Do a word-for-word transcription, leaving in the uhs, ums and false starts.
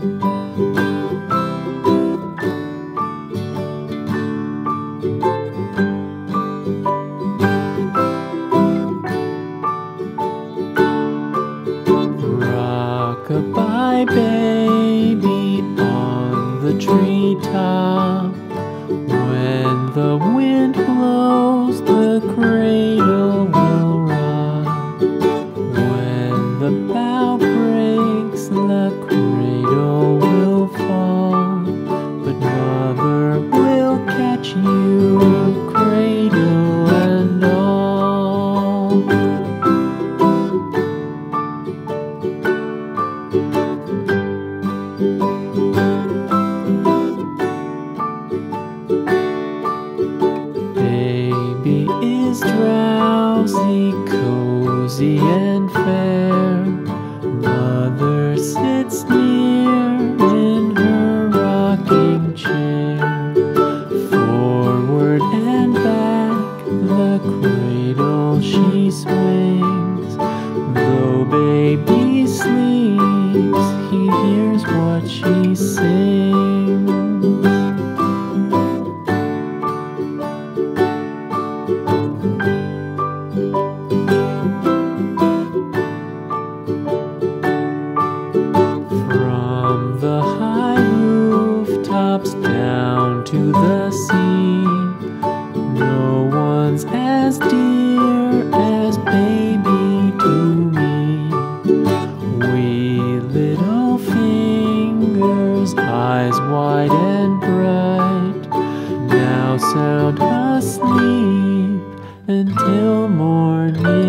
Rock-a-bye baby on the treetop. When the wind blows, the cradle will rock. When the bough breaks, the cradle will fall. But mother will catch you, cradle and all. Baby is drowsy, cozy and fair. Mother sits near in her rocking chair. Forward and back the cradle she swings. Though baby sleeps, he hears what she sings. From the high rooftops down to the sea, no one's as dear as baby to me. Wee little fingers, eyes wide and bright, now sound asleep until morning.